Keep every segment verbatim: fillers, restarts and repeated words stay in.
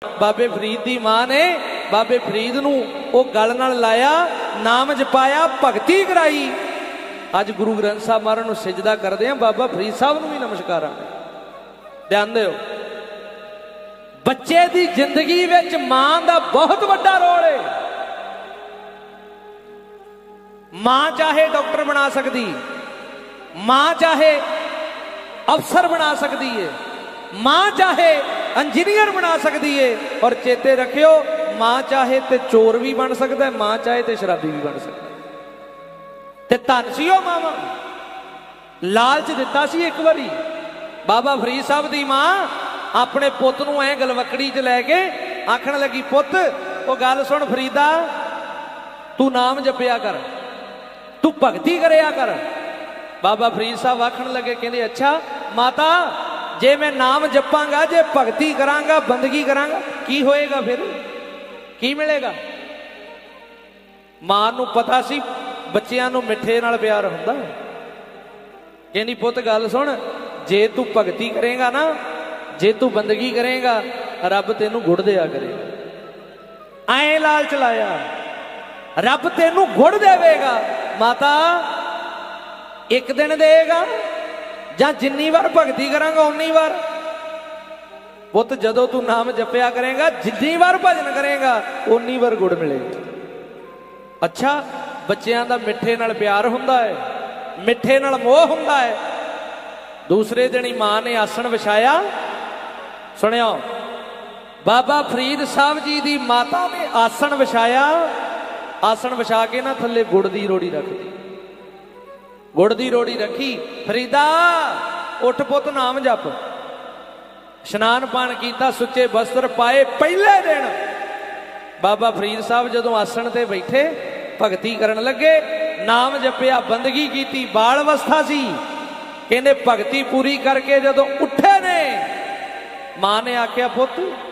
बाबे फरीद की मां ने बाबे फरीद नूं वो गल नाल लाया, नाम जपाया, भगती कराई। अज गुरु ग्रंथ साहब महाराज नूं सिजदा करदे हैं, बाबा फरीद साहब नूं भी नमस्कार। ध्यान दिओ, बच्चे की जिंदगी विच मां दा बहुत वड्डा रोल है। मां चाहे डॉक्टर बना सकती, मां चाहे अफसर बना सकती है, मां चाहे इंजीनियर बना सकती है। और चेते रखियो, मां चाहे तो चोर भी बन सकता है, मां चाहे तो शराबी भी बन सकता है। ते धन सी ओ मावा, लालच दिता सी एक बारी। बाबा फरीद साहब की मां अपने पुत नूं ऐ गलवकड़ी च लैके आखण लगी, पुत वो गल सुन फरीदा, तू नाम जपिया कर, तू भगती करया कर। बाबा फरीद साहब आखण लगे, कहंदे अच्छा माता, जे मैं नाम जपांगा, जे भगती करांगा, बंदगी करांगा, की होएगा, फिर की मिलेगा? मां नूं पता सी बच्चियां नूं मिठे नाल प्यार हुंदा। कहंदी पुत गल सुन, जे तू भगती करेगा ना, जे तू बंदगी करेगा, रब तेनू गुड़ दिया करेगा। ऐ लालच लाया, रब तेनू गुड़ देवेगा। माता एक दिन देगा जां जिन्नी बार भगती करांगा उन्नी बार? पुत जदों तू नाम जपिया करेगा, जिन्नी बार भजन करेगा, उन्नी बार गुड़ मिलेगा। अच्छा, बच्चों का मिठे नाल प्यार हुंदा है, मिठे नाल मोह हुंदा है। दूसरे दिन ही मां ने आसन विछाया। सुनियो, बाबा फरीद साहब जी की माता ने आसन विछाया। आसन विछा के ना थले गुड़ की रोड़ी रख दी, गुड़ की रोड़ी रखी। फरीदा उठ पुत, नाम जप। स्नान पान किया, सुच्चे वस्त्र पाए। पहले दिन बाबा फरीद साहब जदों आसन ते बैठे, भगती करन लगे, नाम जपिया, बंदगी की। बाल अवस्था सी, कहंदे भगती पूरी करके जदों उठे ने, मां ने आख्या पुत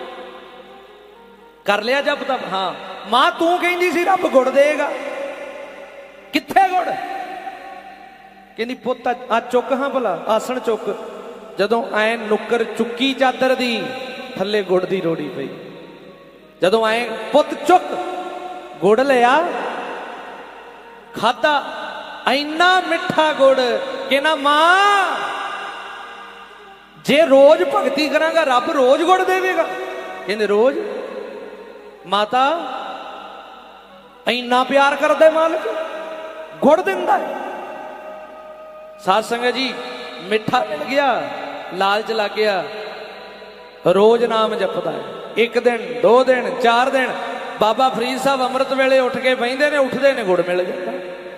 कर लिया जप तप? हाँ। मां तू कहंदी सी रब गुड़ देगा, कित्थे गुड़? कहंदी पुत आ चुक, हाँ भला आसन चुक। जदों ऐ नुक्कर चुकी चादर दी, थले गुड़ दी रोड़ी पई। जदों ऐ पुत चुक, गुड़ लिया, खादा, इन्ना मिठा गुड़ कि ना मां जे रोज भगती करांगा, रब रोज गुड़ देवेगा? कहंदे रोज। माता इन्ना प्यार करदे मालिक, गुड़ दिंदा है। साध संगत जी, मिठा मिल गया, लालच लग गया, रोज नाम जपदा है। एक दिन, दो दिन, चार दिन, बाबा फरीद साहब अमृत वेले उठ के बहिंदे ने, उठदे ने, गुड़ मिल जाता।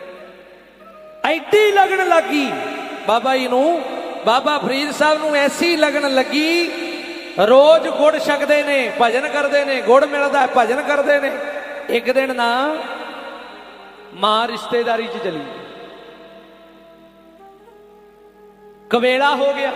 ऐडी लगन लगी बाबा जी नूं, बाबा फरीद साहब नूं ऐसी लगन लगी, रोज गुड़ छकदे ने, भजन करते ने, गुड़ मिलता है, भजन करते ने। एक दिन ना मां रिश्तेदारी च चली, कवेला हो गया,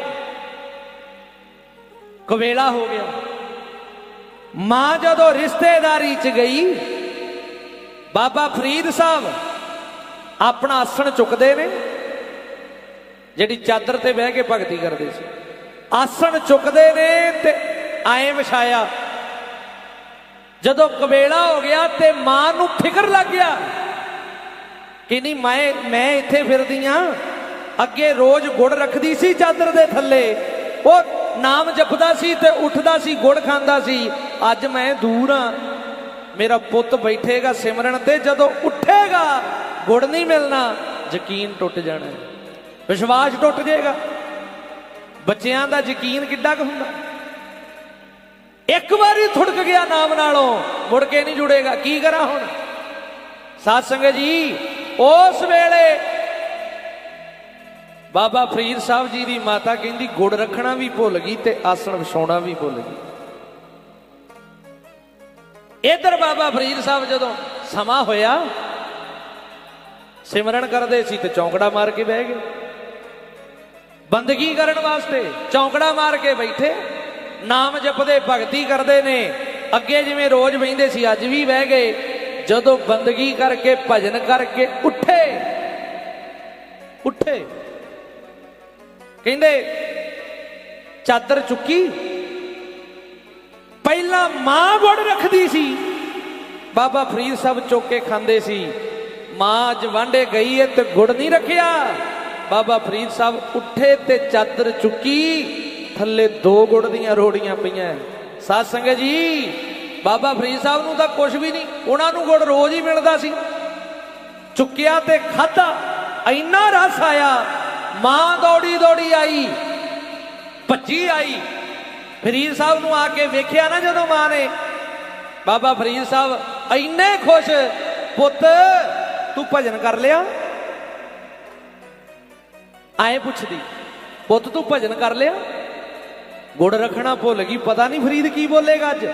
कवेला हो गया। मां जदों रिश्तेदारी च गई, बाबा फरीद साहब अपना आसन चुकते ने, जिहड़ी चादर ते बह के भगती करते सी, आसन चुकते ने ते आए विछाया। जदों कवेला हो गया ते मां नूं फिकर लग गया कि नहीं, मैं मैं इत्थे फिरदी हां, अगे रोज गुड़ रखदी सी चादर दे थल्ले, वो नाम जपदा सी ते उठदा सी, गुड़ खांदा सी। अज मैं दूर हाँ, मेरा पुत बैठेगा सिमरन ते, जदों उठेगा गुड़ नहीं मिलना, यकीन टुट जाना, विश्वास टुट जाएगा। बच्चों का यकीन किड्डा क हुंदा, एक बारी थुड़क गया नाम नालों, मुड़ के नहीं जुड़ेगा। की करा हुण? साध संगत जी, उस वेले बाबा फरीद साहब जी की माता कहती गुड़ रखना भी भुल गई ते आसन विछाउणा भी भुल गई। इधर बाबा फरीद साहब जदों समा होया, सिमरन करते सी ते चौंकड़ा मार के बह गए, बंदगी करन वास्ते चौंकड़ा मार के बैठे, नाम जपदे भगती करते ने, अगे जिवें रोज बहिंदे सी अज भी बह गए। जदों बंदगी करके भजन करके उठे उठे कहंदे चादर चुकी, ਪਹਿਲਾਂ ਮਾਂ ਗੁੜ ਰੱਖਦੀ ਸੀ, ਬਾਬਾ ਫਰੀਦ ਸਾਹਿਬ ਚੁੱਕ ਕੇ ਖਾਂਦੇ ਸੀ। ਮਾਂ ਅੱਜ ਵਾਂਢੇ ਗਈ ਹੈ ਤੇ ਗੁੜ ਨਹੀਂ ਰੱਖਿਆ। ਬਾਬਾ ਫਰੀਦ ਸਾਹਿਬ ਉੱਠੇ ਤੇ ਚਾਦਰ ਚੁੱਕੀ, ਥੱਲੇ ਦੋ ਗੁੜ ਦੀਆਂ ਰੋੜੀਆਂ ਪਈਆਂ। ਸਾਧ ਸੰਗਤ ਜੀ, ਬਾਬਾ ਫਰੀਦ ਸਾਹਿਬ ਨੂੰ ਤਾਂ ਕੁਝ ਵੀ ਨਹੀਂ, ਉਹਨਾਂ ਨੂੰ ਗੁੜ ਰੋਜ਼ ਹੀ ਮਿਲਦਾ ਸੀ। ਚੁੱਕਿਆ ਤੇ ਖਾਧਾ, ਇੰਨਾ ਰਸ ਆਇਆ। ਮਾਂ ਦੌੜੀ ਦੌੜੀ ਆਈ, ਭੱਜੀ ਆਈ, ਫਰੀਦ ਸਾਹਿਬ ਨੂੰ ਆ ਕੇ ਵੇਖਿਆ ਨਾ ਜਦੋਂ ਮਾਂ ਨੇ, ਬਾਬਾ ਫਰੀਦ ਸਾਹਿਬ ਇੰਨੇ ਖੁਸ਼, ਪੁੱਤ ਤੂੰ ਭਜਨ ਕਰ ਲਿਆ? ਆਏ ਪੁੱਛਦੀ, ਪੁੱਤ ਤੂੰ ਭਜਨ ਕਰ ਲਿਆ? ਗੁੜ ਰੱਖਣਾ ਭੁੱਲ ਗਈ, ਪਤਾ ਨਹੀਂ ਫਰੀਦ ਕੀ ਬੋਲੇਗਾ ਅੱਜ।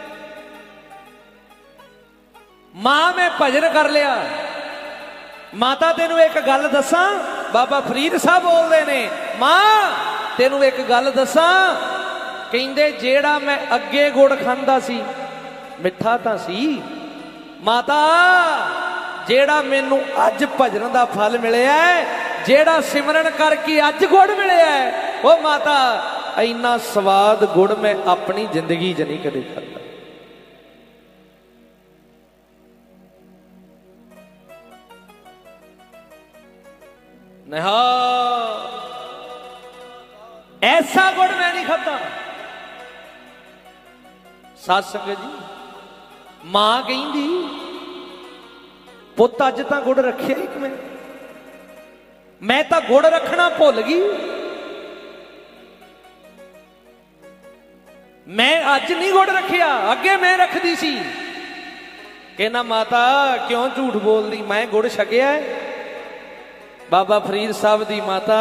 ਮਾਂ ਮੈਂ ਭਜਨ ਕਰ ਲਿਆ। ਮਾਤਾ ਤੈਨੂੰ ਇੱਕ ਗੱਲ ਦੱਸਾਂ, ਬਾਬਾ ਫਰੀਦ ਸਾਹਿਬ ਬੋਲਦੇ ਨੇ, ਮਾਂ ਤੈਨੂੰ ਇੱਕ ਗੱਲ ਦੱਸਾਂ, ਕਹਿੰਦੇ ਜਿਹੜਾ ਮੈਂ ਅੱਗੇ ਗੁੜ ਖਾਂਦਾ ਸੀ ਮਿੱਠਾ ਤਾਂ ਸੀ, ਮਾਤਾ ਜਿਹੜਾ ਮੈਨੂੰ ਅੱਜ ਭਜਨ ਦਾ ਫਲ ਮਿਲਿਆ, ਜਿਹੜਾ ਸਿਮਰਨ ਕਰਕੇ ਅੱਜ ਗੁੜ ਮਿਲਿਆ, ਉਹ ਮਾਤਾ ਇੰਨਾ ਸਵਾਦ ਗੁੜ ਮੈਂ ਆਪਣੀ ਜ਼ਿੰਦਗੀ 'ਚ ਨਹੀਂ ਕਦੇ ਖਾਧਾ। ਨਿਹਾ ਐਸਾ ਗੁੜ ਮੈਂ ਨਹੀਂ ਖਾਧਾ। ਸਾਧ ਸੰਗਤ ਜੀ, ਮਾਂ ਕਹਿੰਦੀ ਪੁੱਤ ਅੱਜ ਤਾਂ ਗੁੜ ਰੱਖਿਆ ਹੀ ਕਿਵੇਂ? ਮੈਂ ਤਾਂ ਗੁੜ ਰੱਖਣਾ ਭੁੱਲ ਗਈ, ਮੈਂ ਅੱਜ ਨਹੀਂ ਗੁੜ ਰੱਖਿਆ, ਅੱਗੇ ਮੈਂ ਰੱਖਦੀ ਸੀ। ਕਹਿੰਦਾ ਮਾਤਾ ਕਿਉਂ ਝੂਠ ਬੋਲਦੀ, ਮੈਂ ਗੁੜ ਛਕਿਆ। ਬਾਬਾ ਫਰੀਦ ਸਾਹਿਬ ਦੀ ਮਾਤਾ।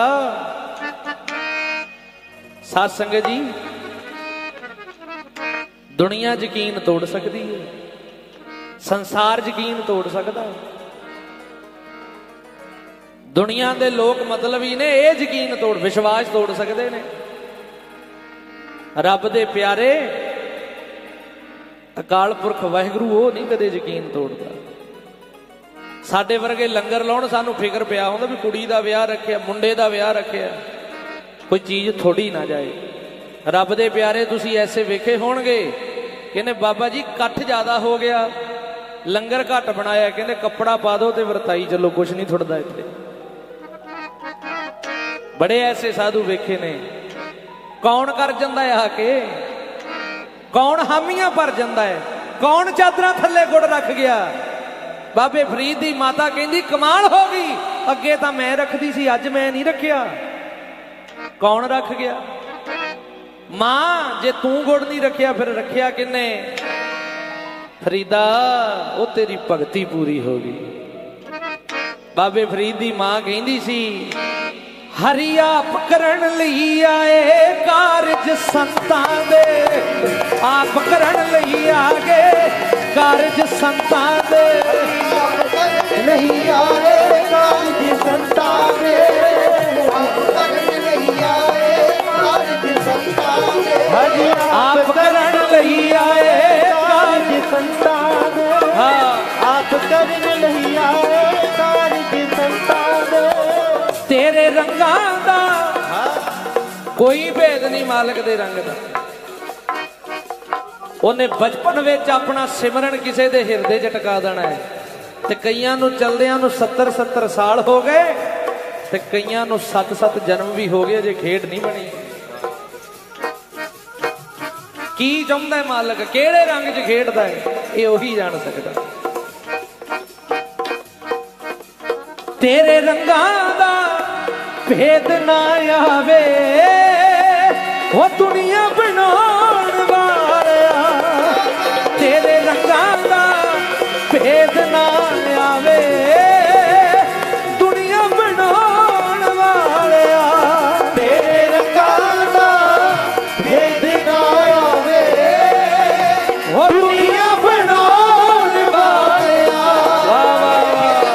ਸਾਧ ਸੰਗਤ ਜੀ, ਦੁਨੀਆ ਯਕੀਨ ਤੋੜ ਸਕਦੀ ਹੈ, ਸੰਸਾਰ ਯਕੀਨ ਤੋੜ ਸਕਦਾ ਹੈ। ਦੁਨੀਆ ਦੇ ਲੋਕ ਮਤਲਬ ਹੀ ਨੇ, ਇਹ ਯਕੀਨ ਤੋੜ, ਵਿਸ਼ਵਾਸ ਤੋੜ ਸਕਦੇ ਨੇ। ਰੱਬ ਦੇ ਪਿਆਰੇ ਅਕਾਲ ਪੁਰਖ ਵਾਹਿਗੁਰੂ ਉਹ ਨਹੀਂ ਕਦੇ ਯਕੀਨ ਤੋੜਦਾ। ਸਾਡੇ ਵਰਗੇ ਲੰਗਰ ਲਾਉਣ ਸਾਨੂੰ ਫਿਕਰ ਪਿਆ ਹੁੰਦਾ ਵੀ ਕੁੜੀ ਦਾ ਵਿਆਹ ਰੱਖਿਆ, ਮੁੰਡੇ ਦਾ ਵਿਆਹ ਰੱਖਿਆ, ਕੋਈ ਚੀਜ਼ ਥੋੜੀ ਨਾ ਜਾਏ। ਰੱਬ ਦੇ ਪਿਆਰੇ ਤੁਸੀਂ ਐਸੇ ਵੇਖੇ ਹੋਣਗੇ, ਕਹਿੰਦੇ ਬਾਬਾ ਜੀ ਇਕੱਠ ਜ਼ਿਆਦਾ ਹੋ ਗਿਆ, ਲੰਗਰ ਘੱਟ ਬਣਾਇਆ, ਕਹਿੰਦੇ ਕੱਪੜਾ ਪਾ ਦੋ ਤੇ ਵਰਤਾਈ ਚੱਲੋ, ਕੁਛ ਨਹੀਂ ਥੁੜਦਾ ਇੱਥੇ। ਬੜੇ ਐਸੇ ਸਾਧੂ ਵੇਖੇ ਨੇ। ਕੌਣ ਕਰ ਜਾਂਦਾ ਆ ਕੇ, ਕੌਣ ਹਾਮੀਆਂ ਭਰ ਜਾਂਦਾ ਹੈ, ਕੌਣ ਚਾਦਰਾਂ ਥੱਲੇ ਗੁੜ ਰੱਖ ਗਿਆ। ਬਾਬੇ ਫਰੀਦ ਦੀ ਮਾਤਾ ਕਹਿੰਦੀ ਕਮਾਲ ਹੋ ਗਈ, ਅੱਗੇ ਤਾਂ ਮੈਂ ਰੱਖਦੀ ਸੀ, ਅੱਜ ਮੈਂ ਨਹੀਂ ਰੱਖਿਆ। ਕੌਣ ਰੱਖ ਗਿਆ? ਮਾਂ ਜੇ ਤੂੰ ਗੁੜ ਨਹੀਂ ਰੱਖਿਆ ਫਿਰ ਰੱਖਿਆ ਕਿੰਨੇ? ਫਰੀਦਾ ਉਹ ਤੇਰੀ ਭਗਤੀ ਪੂਰੀ ਹੋ ਗਈ। ਬਾਬੇ ਫਰੀਦ ਦੀ ਮਾਂ ਕਹਿੰਦੀ ਸੀ ਹਰੀ ਆਪ ਕਰਨ ਲਈ ਆਏ ਕਾਰਜ ਸੰਤਾਂ ਦੇ, ਆਪ ਕਰਨ ਲਈ ਆ ਗਏ ਕਾਰਜ ਸੰਤਾਂ ਦੇ, ਨਹੀਂ ਆਏ ਕਾਰਜ ਸੰਤਾਂ ਦੇ, ਆਪ ਕਰਨ ਲਈ ਆਏ ਕਾਰਜ ਸੰਤਾਂ ਦੇ, ਹਰੀ ਆਪ ਕਰਨ ਲਈ ਆਏ ਕਾਰਜ ਸੰਤਾਂ ਦੇ, ਹਾਂ ਆਪ ਕਰਨ ਲਈ ਆਏ ਕਾਰਜ ਸੰਤਾਂ ਦੇ। ਤੇਰੇ ਰੰਗਾਂ ਦਾ ਕੋਈ ਭੇਦ ਨਹੀਂ ਮਾਲਕ ਦੇ ਰੰਗ ਦਾ। ਉਹਨੇ ਬਚਪਨ ਵਿੱਚ ਆਪਣਾ ਸਿਮਰਨ ਕਿਸੇ ਦੇ ਹਿਰਦੇ 'ਚ ਟਿਕਾ ਦੇਣਾ ਹੈ, ਤੇ ਕਈਆਂ ਨੂੰ ਚਲਦਿਆਂ ਨੂੰ ਸੱਤਰ ਸੱਤਰ ਸਾਲ ਹੋ ਗਏ, ਤੇ ਕਈਆਂ ਨੂੰ ਸੱਤ ਸੱਤ ਜਨਮ ਵੀ ਹੋ ਗਏ, ਜੇ ਖੇਡ ਨਹੀਂ ਬਣੀ। ਕੀ ਚਾਹੁੰਦਾ ਹੈ ਮਾਲਕ, ਕਿਹੜੇ ਰੰਗ 'ਚ ਖੇਡਦਾ ਹੈ, ਇਹ ਉਹੀ ਜਾਣ ਸਕਦਾ। ਤੇਰੇ ਰੰਗਾਂ ਦਾ ਭੇਦ ਨਾ ਆਵੇ, ਉਹ ਦੁਨੀਆ ਬਣਾਉਣ ਵਾਲਿਆ, ਤੇਰੇ ਰੰਗਾਂ ਦਾ ਭੇਦ ਨਾ ਆਵੇ, ਦੁਨੀਆ ਬਣਾਉਣ ਵਾਲਿਆ, ਤੇਰੇ ਰੰਗਾਂ ਦਾ ਭੇਦ ਨਾ ਆਵੇ, ਉਹ ਦੁਨੀਆ ਬਣਾਉਣ ਵਾਲਿਆ। ਵਾਹ ਵਾਹ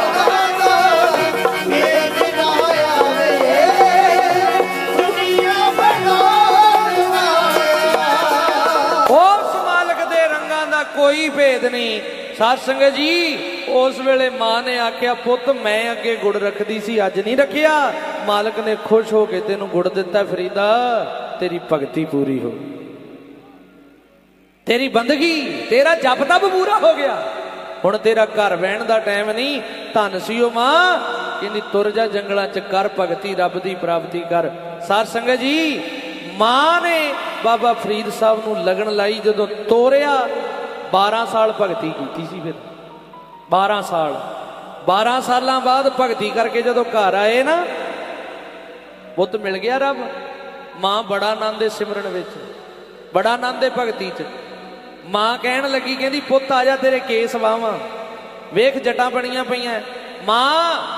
ਕੋਈ ਭੇਦ ਨਹੀਂ। ਸਾਧ ਸੰਗਤ ਜੀ, ਉਸ ਵੇਲੇ ਮਾਂ ਨੇ ਆਖਿਆ ਪੁੱਤ ਮੈਂ ਅੱਗੇ ਗੁੜ ਰੱਖਦੀ ਸੀ, ਅੱਜ ਨਹੀਂ ਰੱਖਿਆ। ਮਾਲਕ ਨੇ ਖੁਸ਼ ਹੋ ਕੇ ਤੈਨੂੰ ਗੁੜ ਦਿੱਤਾ। ਫਰੀਦਾ ਤੇਰੀ ਭਗਤੀ ਪੂਰੀ ਹੋ। तेरी बंदगी तेरा जप तप पूरा हो गया, हुण तेरा घर बहन का टाइम नहीं। धन सी ओ मां कहंदी तुर जा जंगलों च कर भगती, रब की प्राप्ति कर। साध संगत जी, मां ने बाबा फरीद साहब नूं लगन लाई, जदों तोरिया बारह साल भगती की सी। फिर बारह साल बारह साल बाद भगती करके जदों घर आए ना, पुत मिल गया रब। मां बड़ा आनंद है सिमरन विच, बड़ा आनंद है भगती च। मां कहन लगी, कहंदी पुत आ जा तेरे केस वाहवां, वेख जटां बणियां पईयां। मां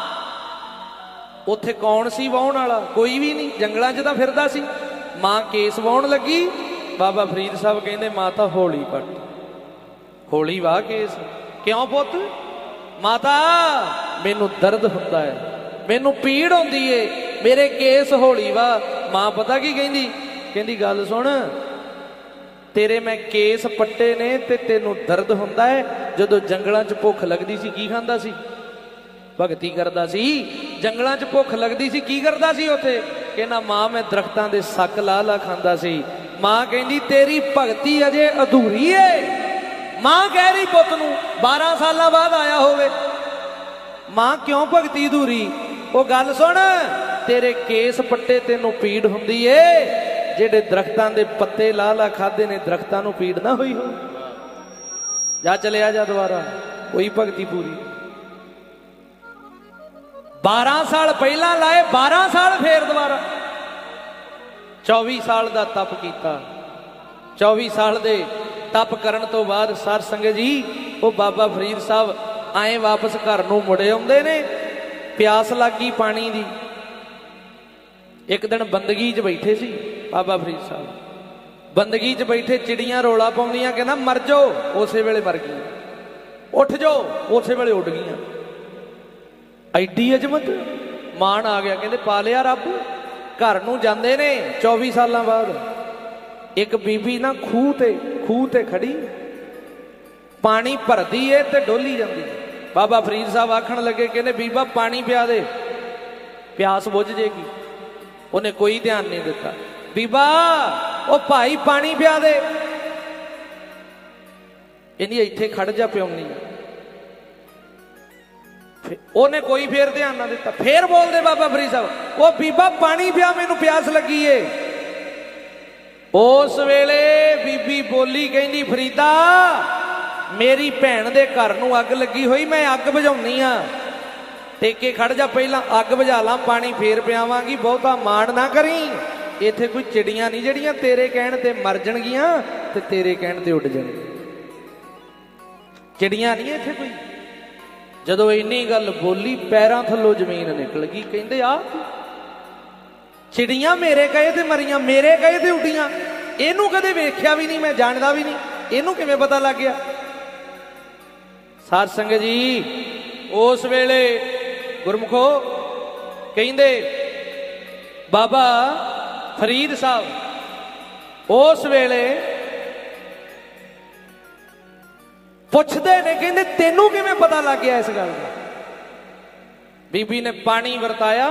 उत्थे कौन सी वाहण वाला? कोई भी नहीं, जंगलां च तां फिरदा सी। मां केस वाहण लगी, बाबा फरीद साहब कहंदे माता हौली पट, हौली वाह केस। क्यों पुत? माता मैनू दर्द हुंदा है, मैनू पीड़ होंदी है, मेरे केस हौली वाह। मां पता की कहंदी? कहंदी गल सुन, तेरे मैं केस पट्टे ने ते तेनू दर्द हुंदा है। जदों जंगलां च भुख लगदी सी की खांदा सी? भगती करदा सी। जंगलां च भुख लगदी सी की करदा सी उत्थे? कहना मां मैं दरख्तां दे सक ला ला खांदा सी। मां कहंदी तेरी भगती अजे अधूरी है। मां कह रही पुत नूं बारह साल बाद आया होवे, मां क्यों भगती अधूरी? वो गल सुन, तेरे केस पट्टे तेनू पीड़ हुंदी है, जेडे दरख्तां दे पत्ते ला ला खादे ने, दरख्तां नूं पीड़ ना होई हो। जा चलिया जा दोबारा, कोई भगती पूरी। बारह साल पहला लाए, बारह साल फिर दोबारा। चौबीस साल का तप किया। चौबीस साल दे तप करन तो बाद साध संगत जी, वो बाबा फरीद साहब आए वापस घर नूं मुड़े आउंदे ने। प्यास लग गई पानी दी। एक दिन बंदगी च बैठे सी बाबा फरीद साहब, बंदगी च बैठे, चिड़ियां रौला पाउंदियां, कहना मर जाओ, उसे वेले मर गई। उठ जाओ, उसे वेले उड़ गईयां। एडी अजमत, मान आ गया। कहंदे पा लिया रब। घर नूं जांदे ने चौबीस साल बाद। एक बीबी ना खूह ते खूह ते खड़ी, पानी भरदी है ते डोली जाती। बाबा फरीद साहब आखण लगे, कहने बीबा पानी पिया दे, प्यास बुझ जाएगी। उन्हें कोई ध्यान नहीं दिता। बीबा ओ भाई पानी पिया दे, इन्हीं इत्थे खड़ जा पियाउनी। उन्हें कोई फिर ध्यान ना दिता। फिर बोलते बाबा फरीद साहब, ओ बीबा पानी पिया, मैनू प्यास लगी है। उस वेले बीबी बोली, कहंदी फरीदा मेरी भैन दे घर नूं अग लगी हुई, मैं अग बुझाउणी आ, टेके खड़ जा, पहला अग बुझा ला, पानी फेर पियावांगी, बहुता माण ना करी। इत्थे कोई चिड़ियां नहीं जिहड़ियां तेरे कहण ते मर जाणगियां ते तेरे कहण ते उड़ जाणगियां। चिड़ियां नहीं इत्थे कोई। जदों इन्नी गल बोली, पैरां थल्लों जमीन निकल गई। कहंदे आ चिड़ियां मेरे कहे ते मरियां, मेरे कहे ते उड़ियां, इनू कदे वेख्या भी नहीं, मैं जानदा भी नहीं, इनू किवें पता लग गया? साध संगत जी, उस वेले गुरमुखो कहंदे बाबा फरीद साहब उस वेले पुछदे ने, कहंदे तेनू किवें पता लग गया इस गल दा? बीबी ने पानी वरताया,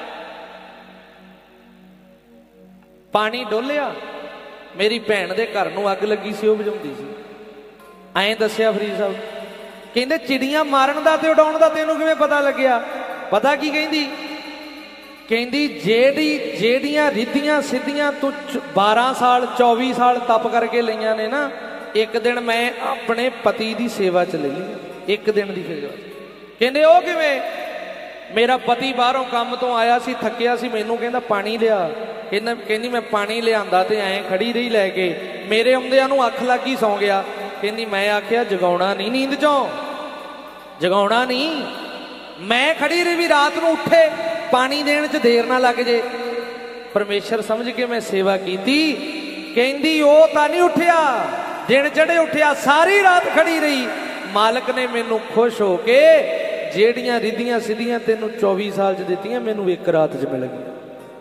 पानी डोलिया, मेरी भैन दे घर नूं अग लगी सी, वो बुझाउंदी सी। ऐं दस्सिया फरीद साहब। कहंदे चिड़ियां मारन दा ते उड़ाउण दा तैनूं किवें पता लग्या? पता की कहंदी? कहंदी जेड़ी जेड़ियां रिद्धियां सिद्धियां तू बारह साल चौबीस साल तप करके लईयां ने ना, एक दिन मैं अपने पति की सेवा च ले ली, एक दिन की सेवा। कहंदे ओ किवें? मेरा पति बाहरों काम तो आया सी, थकिया सी, मैनू कहंदा पानी लिया। कहंदा कहंदी मैं पानी लियांदा ते ऐं खड़ी रही लैके, मेरे आउंदिआं नूं अख लग गई, सौ गया। कहंदी मैं आख्या जगाउणा नहीं, नींद चों जगाउणा नहीं, मैं खड़ी रही भी रात नूं उठे, पानी देण च देर ना लग जे। परमेश्वर समझ के मैं सेवा कीती। कहंदी ओ तां नहीं उठिया, दिन चढ़े उठिया, सारी रात खड़ी रही। मालक ने मैनू खुश हो के जेड़ियां रिद्धियां सिद्धियां तेनू चौबीस साल च दित्तियां, मैनू एक रात च मिल गई।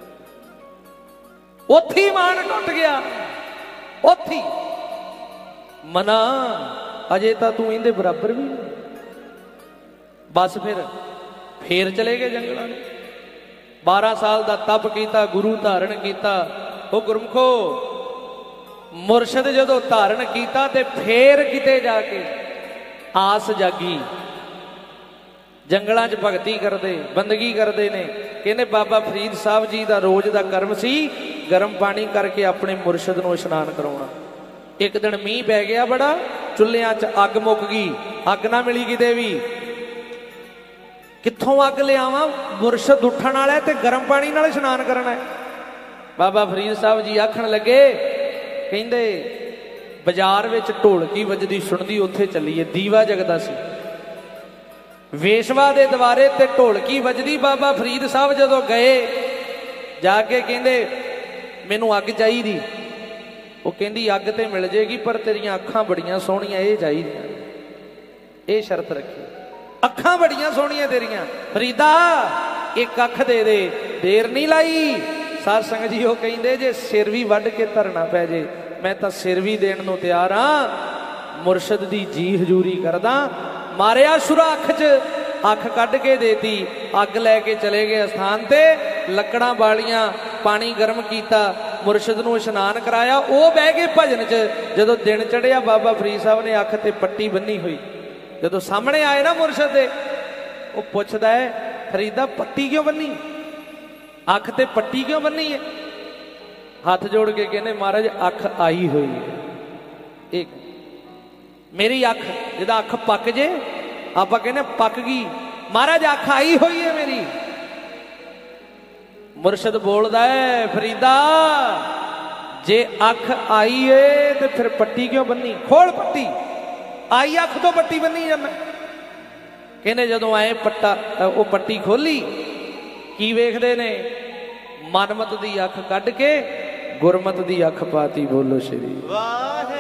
उत्थे मान टुट गया, उत्थे मना अजे तां तू इहदे बराबर भी। बस फिर फिर चले गए जंगलों में। बारह साल का तप किया, गुरु धारण किया। वो गुरमुखो मुर्शद जदों धारण किया ते फिर किते जाके आस जागी। जंगलों च भगती करते बंदगी करते ने। कहने बाबा फरीद साहब जी का रोज का कर्म सी गर्म पानी करके अपने मुर्शद को इशनान करवाना। एक दिन मीह पै गया बड़ा, चुल्हियां च अग मुक गई, अग ना मिली किते भी। कित्थों अग लियावां, मुर्शद उठण वाला ते गर्म पानी नाल इशनान करना है। बाबा फरीद साहब जी आखण लगे, कहंदे बाजार विच ढोलकी वजदी सुणदी उत्थे चलीए। दीवा जगदा सी वेशवा दे द्वारे ते ढोलकी वजदी। बाबा फरीद साहब जदों गए जाके कहंदे मैनू अग चाहीदी। वो कहंदी अग ते मिल जाएगी पर तेरियां अखां बड़ियां सोहणियां ये चाहीदियां। ये शर्त रखी, अखां बड़ियां सोहणियां तेरियां, फरीदा एक अख दे दे। देर नहीं लाई। साध संगत जी वो कहंदे जे सिर भी वढ के धरना पै जे मैं तां सिर भी देण नूं तैयार हाँ। मुर्शद दी जी हजूरी करदा। मारिया शुरा अख च, अख कढ के देती। अग लैके चले गए अस्थान ते, लकड़ां बालियां, पानी गर्म किया, मुर्शद नूं इशनान कराया। वो बह गए भजन च। जदों दिन चढ़िया बाबा फरीद साहब ने अख ते पट्टी बन्नी हुई। जदों सामने आए ना मुर्शद दे, वो पुछदा है फरीदा पट्टी क्यों बन्नी, अख ते पट्टी क्यों बन्नी है? हाथ जोड़ के कहने महाराज अख आई हुई है। एक मेरी अख जिदा अख पक जे आप कहने पक गई, महाराज अख आई हुई है मेरी। मुर्शद बोलदा है फरीदा जे अख आई है तो फिर पट्टी क्यों बन्नी, खोल पट्टी, आई अख तो पट्टी बन्नी जाना। कहने जदों आए पट्टा वो पट्टी खोली, की वेखदे ने मनमत दी अख कढ के गुरमत दी अख पाती। बोलो श्री वाह।